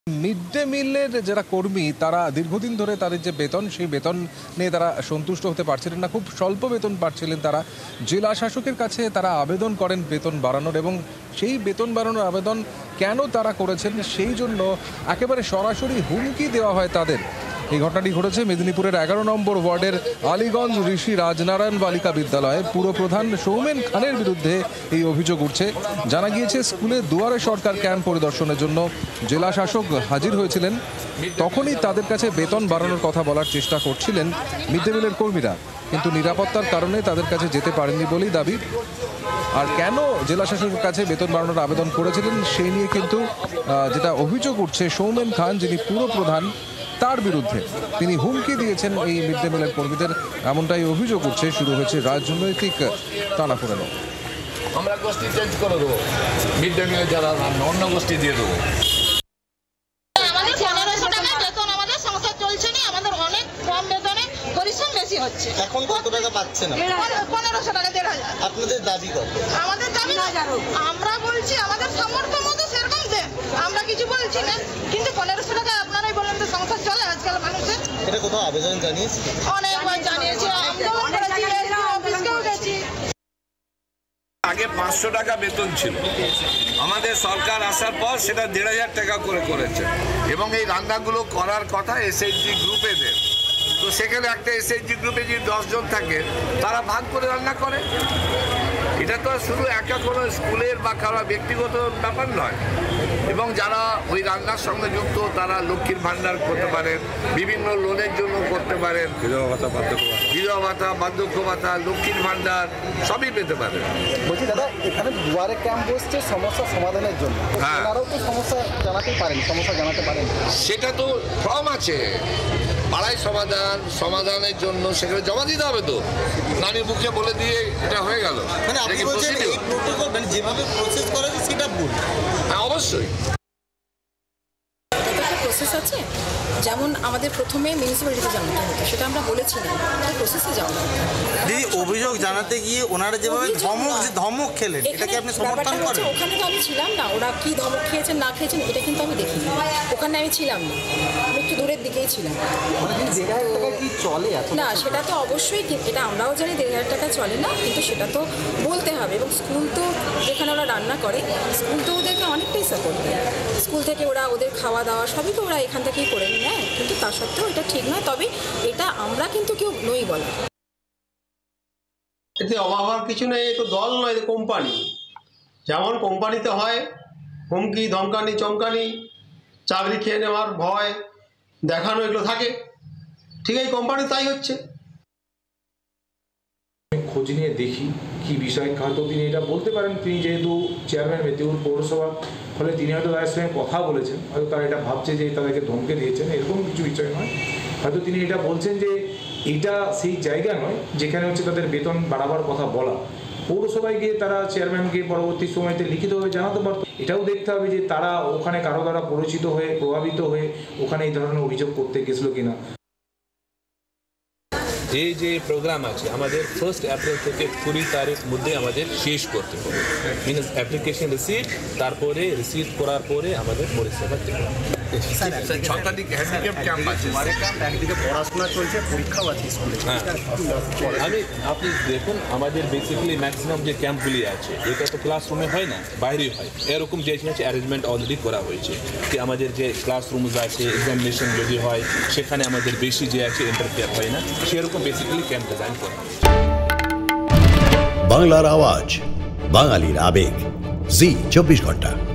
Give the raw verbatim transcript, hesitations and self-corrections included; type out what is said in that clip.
Mid day মিলের যারা কর্মী তারা দীর্ঘদিন ধরে তাদের যে বেতন সেই বেতন নিয়ে তারা সন্তুষ্ট হতে পারছিলেন না, খুব স্বল্প বেতন পাচ্ছিলেন তারা। জেলা শাসকের কাছে তারা আবেদন করেন বেতন বাড়ানোর, এবং সেই বেতন বাড়ানোর আবেদন কেন তারা করেছেন সেই জন্য একেবারে সরাসরি হুমকি দেওয়া হয় তাদের। এই ঘটনাটি ঘটেছে মেদিনীপুরের এগারো নম্বর ওয়ার্ডের আলীগঞ্জ ঋষি রাজনারায়ণ বালিকা বিদ্যালয়ে। পুরপ্রধান সৌমেন খানের বিরুদ্ধে এই অভিযোগ উঠছে। জানা গিয়েছে, স্কুলে দুয়ারে সরকার ক্যাম্প পরিদর্শনের জন্য জেলা শাসক হাজির হয়েছিলেন। তখনই তাদের কাছে বেতন বাড়ানোর কথা বলার চেষ্টা করছিলেন মিড ডে মিলের কর্মীরা, কিন্তু নিরাপত্তার কারণে তাদের কাছে যেতে পারেননি বলেই দাবি। আর কেন জেলা শাসকের কাছে বেতন বাড়ানোর আবেদন করেছিলেন সেই নিয়ে কিন্তু যেটা অভিযোগ উঠছে, সৌমেন খান যিনি পুরপ্রধান তার বিরুদ্ধে তিনি হুমকি দিয়েছেন এই মিড ডে মিলের কর্মীদের, এমনটাই অভিযোগ উঠছে। শুরু হয়েছে রাজনৈতিক টানাপোড়েনও। আমরা গোষ্ঠী চেঞ্জ করে দেবো, মিড ডে মিলে যারা অন্য গোষ্ঠী দিয়ে দেবো। আমাদের পনেরোশো টাকা বেতন, আমাদের সংসার চলছে না, আমাদের অনেক কম বেতনে পরিশ্রম বেশি হচ্ছে। এখন কত টাকা পাচ্ছেন? পনেরোশো টাকা, দেড় হাজার। আপনাদের দাবি কত? আমাদের দাবি আমরা বলছি আমাদের সামর্থ্য মতো সেরকম দেন, আমরা কিছু বলছি না, কিন্তু পনেরোশো টাকা আপনারাই বলেন তো সংসার চলে আজকাল মানুষের। এটা কোথাও আবেদন জানিয়েছি? অনেকবার জানিয়েছি, আন্দোলন করেছি, অফিসেও গেছি। আগে পাঁচশো টাকা বেতন ছিল, আমাদের সরকার আসার পর সেটা দেড় হাজার টাকা করে করেছে, এবং এই রান্নাগুলো করার কথা এসএইচজি গ্রুপেদের। তো সেখানে একটা এসএইচজি গ্রুপে যদি দশজন থাকে তারা ভাগ করে রান্না করে। এটা তো শুধু একা কোনো স্কুলের বা কারো ব্যক্তিগত ব্যাপার নয়, এবং যারা ওই রান্নার সঙ্গে যুক্ত তারা লক্ষ্মীর ভাণ্ডার করতে পারেন, বিভিন্ন লোনের জন্য করতে পারেন, বিধবা ভাতা বিধবা ভাতা বার্ধক্য ভাতা লক্ষ্মীর ভাণ্ডার সবই পেতে পারেন। বলছি দাদা, এখানে দুয়ারে ক্যাম্প বসছে সমস্যা সমাধানের জন্য, আপনারাও তো সমস্যা জানাতে পারেন, সমস্যা জানাতে পারেন। সেটা তো ফর্ম আছে পাড়ায় সমাধান সমাধানের জন্য, সেখানে জমা দিতে হবে। তো নানির মুখে বলে দিয়ে এটা হয়ে গেল, মানে আপনি বলছেন এই প্রোটোকল মানে যেভাবে প্রসেস করা যায় সেটা ভুল? হ্যাঁ, অবশ্যই প্রসেস আছে। যেমন আমাদের প্রথমে মিউনিসিপ্যালিটিতে জানাতে হতো, সেটা আমরা বলেছিলাম, প্রসেসে যাওয়া। দিদি, অভিযোগ জানাতে গিয়ে ওনারা যেভাবে ধমক ধমক খেলেন, এটাকে আপনি সমর্থন করেন? ওখানে তো আমি ছিলাম না, ওরা কি ধমক খেয়েছেন না খেয়েছেন এটা কিন্তু আমি দেখিনি, ওখানে আমি ছিলাম না, আমি একটু দূরের দিকেই ছিলাম। কি চলে না, সেটা তো অবশ্যই, এটা আমরাও জানি দেড় হাজার টাকা চলে না, কিন্তু সেটা তো বলতে হবে। এবং স্কুল তো যেখানে ওরা রান্না করে, স্কুল তো ওদেরকে অনেকটাই সাপোর্ট দেয়। স্কুল থেকে ওরা ওদের খাওয়া দাওয়া সবই তো ওরা এখান থেকেই করে নেয়, কিন্তু তা সত্ত্বেও এটা ঠিক নয়। তবে এটা আমরা কিন্তু কেউ নই বলে, এতে অভাব হওয়ার কিছু নেই। এ তো দল নয়, এতে কোম্পানি। যেমন কোম্পানিতে হয় হুমকি ধমকানি চমকানি, চাকরি খেয়ে নেওয়ার ভয় দেখানো, এগুলো থাকে, ঠিক এই কোম্পানি তাই হচ্ছে। খোঁজ নিয়ে দেখি কি বিষয়, হয়তো তিনি এটা বলতে পারেন, তিনি যেহেতু চেয়ারম্যান মেদিনীপুর পৌরসভা, ফলে তিনি হয়তো তাদের সঙ্গে কথা বলেছেন, হয়তো তারা এটা ভাবছে যে তাদেরকে ধমকে দিয়েছেন, এরকম কিছু বিষয় নয়। হয়তো তিনি এটা বলছেন যে এটা সেই জায়গা নয় যেখানে হচ্ছে তাদের বেতন বাড়াবার কথা বলা। পৌরসভায় গিয়ে তারা চেয়ারম্যানকে পরবর্তী সময়তে লিখিতভাবে জানাতে পারত। এটাও দেখতে হবে যে তারা ওখানে কারো দ্বারা পরিচিত হয়ে প্রভাবিত হয়ে ওখানে এই ধরনের অভিযোগ করতে গেছিল কিনা। এই যে প্রোগ্রাম আছে আমাদের ফার্স্ট এপ্রিল থেকে কুড়ি তারিখ মধ্যে আমাদের শেষ করতে হবে। মিনস অ্যাপ্লিকেশন রিসিভ, তারপরে রিসিভ করার পরে আমাদের পরিষেবা দেবে। পড়াশোনা চলছে, পরীক্ষাও আছে স্কুলে। হ্যাঁ, আমি আপনি দেখুন আমাদের বেসিক্যালি ম্যাক্সিমাম যে ক্যাম্পগুলি আছে এটা তো ক্লাসরুমে হয় না, বাইরে হয়। এরকম যে আছে অ্যারেঞ্জমেন্ট অলরেডি করা হয়েছে কি আমাদের যে ক্লাসরুম আছে এক্সামিনেশন যদি হয় সেখানে আমাদের বেশি যে আছে ইন্টারফেয়ার হয় না, সেরকম বেসিক্যালি ক্যাম্প ডিজাইন করা। বাংলার আওয়াজ, বাঙালির আবেগ, জি চব্বিশ ঘন্টা।